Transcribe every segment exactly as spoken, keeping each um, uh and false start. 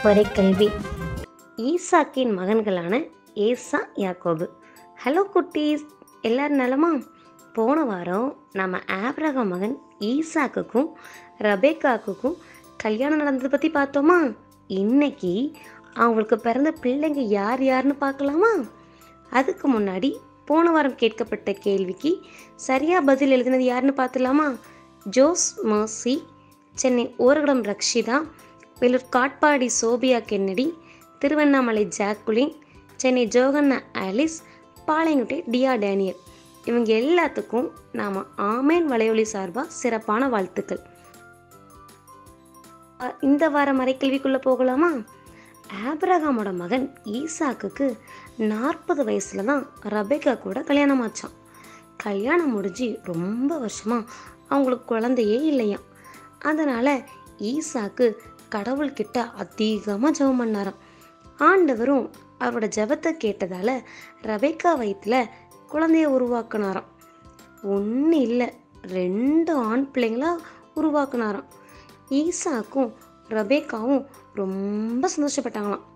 மறைக்கல்வி. ஈசாக்கின் மகன்களான ஏசா, யாக்கோபு. ஹலோ குட்டீஸ், எல்லாரும் நலமா? போன வாரம் நம்ம ஆபிரகாம் மகன் ஈசாக்குக்கும் ரெபெக்காவுக்கும் கல்யாணம் நடந்ததை பற்றி பார்த்தோமா? இன்னைக்கு அவங்களுக்கு பிறந்த பிள்ளைங்க யார் யாருன்னு பார்க்கலாமா? அதுக்கு முன்னாடி போன வாரம் கேட்கப்பட்ட கேள்விக்கு சரியாக பதில் எழுதினது யாருன்னு பார்த்துலாமா? Jose Mercy, Chennai Oragadam Rakshitha, Vellore Katpadi Sophia Kennedy, Tiruvannamalai Jacqueline, Chennai Johanna Alice, Palayankuttai Tia Daniel. இவங்க எல்லாத்துக்கும் நாம் ஆமேன் வலையொலி சார்பாக சிறப்பான வாழ்த்துக்கள். இந்த வார மறைக்கல்விக்குள்ளே போகலாமா? ஆபிரகாமோட மகன் ஈசாக்குக்கு நாற்பது வயசுல தான் ரெபெக்கா கூட கல்யாணம் ஆச்சான். கல்யாணம் முடிஞ்சு ரொம்ப வருஷமாக அவங்களுக்கு குழந்தையே இல்லையாம். அதனால் ஈசாக்கு கடவுள்கிட்ட அதிகமாக ஜெபம் பண்ணாராம். ஆண்டவரும் அவரோட ஜெபத்தை கேட்டதால் ரெபெக்கா வயிற்றில் குழந்தைய உருவாக்குனாராம். ஒன்று இல்லை, ரெண்டு ஆண் பிள்ளைங்களா உருவாக்குனாராம். ஈசாக்கும் ரெபெக்காவும் ரொம்ப சந்தோஷப்பட்டாங்களாம்.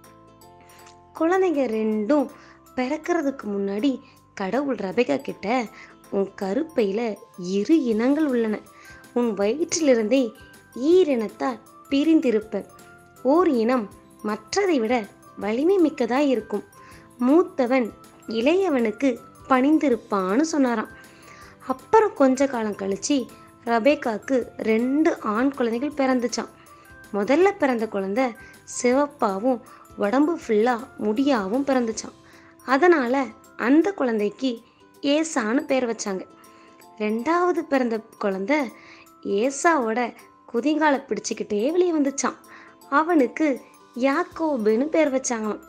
குழந்தைங்க ரெண்டும் பிறக்கிறதுக்கு முன்னாடி கடவுள் ரெபெக்கா கிட்ட, உன் கருப்பையில் இரு இனங்கள் உள்ளன, உன் வயிற்றிலிருந்தே ஈரினத்தால் பிரிந்திருப்ப, ஓர் இனம் மற்றதை விட வலிமை மிக்கதாய் இருக்கும், மூத்தவன் இளையவனுக்கு பணிந்திருப்பான்னு சொன்னாராம். அப்புறம் கொஞ்ச காலம் கழிச்சு ரெபெக்காவுக்கு ரெண்டு ஆண் குழந்தைகள் பிறந்துச்சான். முதல்ல பிறந்த குழந்தை சிவப்பாவும் உடம்பு ஃபுல்லாக முடியாவும் பிறந்துச்சான். அதனால் அந்த குழந்தைக்கு ஏசான்னு பேர் வச்சாங்க. ரெண்டாவது பிறந்த குழந்தை ஏசாவோட குதிங்காலை பிடிச்சிக்கிட்டே வெளியே வந்துச்சான். அவனுக்கு யாக்கோபுன்னு பேர் வச்சாங்களாம்.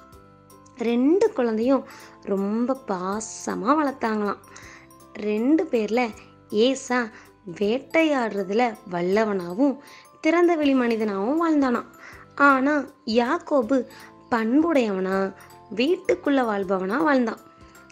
ரெண்டு குழந்தையும் ரொம்ப பாசமாக வளர்த்தாங்களாம். ரெண்டு பேரில் ஏசா வேட்டையாடுறதுல வல்லவனாகவும் திறந்த வெளி மனிதனாகவும் வாழ்ந்தானாம். ஆனால் யாக்கோபு பண்புடையவனா வீட்டுக்குள்ளே வாழ்பவனா வாழ்ந்தான்.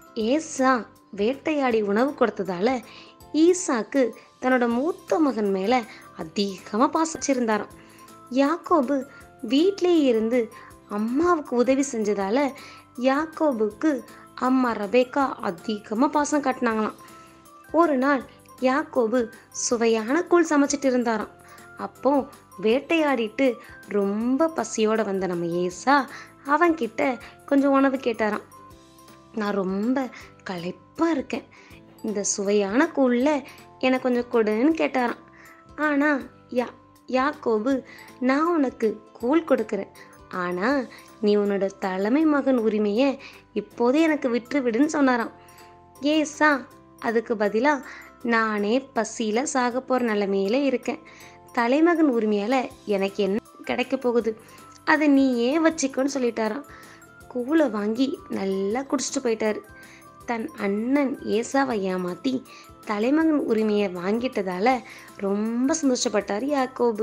ஏசா வேட்டையாடி உணவு கொடுத்ததால ஈசாக்கு தன்னோட மூத்த மகன் மேலே அதிகமாக பாசிச்சிருந்தாராம். யாக்கோபு வீட்டிலேயே இருந்து அம்மாவுக்கு உதவி செஞ்சதால யாக்கோபுக்கு அம்மா ரெபெக்கா அதிகமாக பாசம் காட்டினாங்களாம். ஒரு நாள் யாக்கோபு சுவையான கூழ் சமைச்சிட்டு இருந்தாராம். அப்போ வேட்டையாடிட்டு ரொம்ப பசியோடு வந்த நம்ம ஏசா அவன்கிட்ட கொஞ்சம் உணவு கேட்டாராம். நான் ரொம்ப களைப்பாக இருக்கேன், இந்த சுவையான கூழில் எனக்கு கொஞ்சம் கொடுன்னு கேட்டாராம். ஆனால் யா யாக்கோபு நான் உனக்கு கூழ் கொடுக்குறேன், ஆனால் நீ உன்னோட தலைமை மகன் உரிமையை இப்போதே எனக்கு விட்டு விடுன்னு சொன்னாராம். ஏசா அதுக்கு பதிலாக, நானே பசியில் சாக போகிற நிலைமையில இருக்கேன், தலைமகன் உரிமையால் எனக்கு என்ன கிடைக்க போகுது, அதை நீ ஏன் வச்சுக்கோன்னு சொல்லிட்டாராம். கூழை வாங்கி நல்லா குடிச்சிட்டு போயிட்டாரு. தன் அண்ணன் ஏசாவை ஏமாற்றி தலைமகன் உரிமையை வாங்கிட்டதால ரொம்ப சந்தோஷப்பட்டார் யாக்கோபு.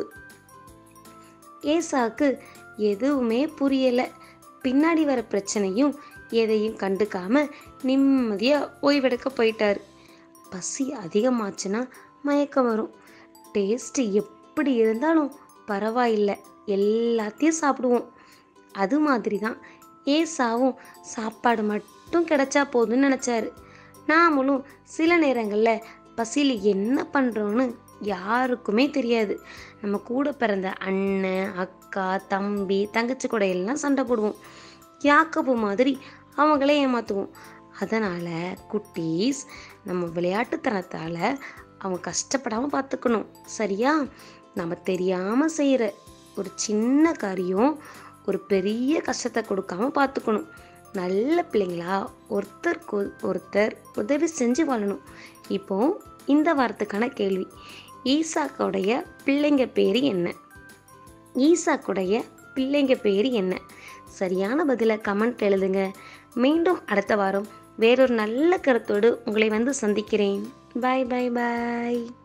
ஏசாவுக்கு எதுவுமே புரியலை. பின்னாடி வர பிரச்சனையும் எதையும் கண்டுக்காம நிம்மதியாக ஓய்வெடுக்க போயிட்டார். பசி அதிகமாச்சுன்னா மயக்கம் வரும். டேஸ்ட்டு எப்படி இருந்தாலும் பரவாயில்லை, எல்லாத்தையும் சாப்பிடுவோம். அது மாதிரி தான் ஏசாவும் சாப்பாடு மட்டும் கிடைச்சா போதும்னு நினச்சாரு. நாமளும் சில நேரங்களில் பசியில் என்ன பண்ணுறோன்னு யாருக்குமே தெரியாது. நம்ம கூட பிறந்த அண்ணன், அக்கா, தம்பி, தங்கச்சி கூட எல்லாம் சண்டை போடுவோம். யாக்கோபு மாதிரி அவங்களே ஏமாற்றுவோம். அதனால் குட்டீஸ், நம்ம விளையாட்டுத்தனத்தால் அவங்க கஷ்டப்படாமல் பார்த்துக்கணும், சரியா? நம்ம தெரியாமல் செய்கிற ஒரு சின்ன காரியம் ஒரு பெரிய கஷ்டத்தை கொடுக்காம பார்த்துக்கணும். நல்ல பிள்ளைங்களா ஒருத்தருக்கு ஒருத்தர் உதவி செஞ்சு வாழணும். இப்போ இந்த வாரத்துக்கான கேள்வி, ஈசாக்குடைய பிள்ளைங்க பேர் என்ன? ஈசாக்குடைய பிள்ளைங்க பேர் என்ன? சரியான பதிலை கமெண்ட் எழுதுங்க. மீண்டும் அடுத்த வாரம் வேறொரு நல்ல கருத்தோடு உங்களை வந்து சந்திக்கிறேன். பாய் பாய் பாய்.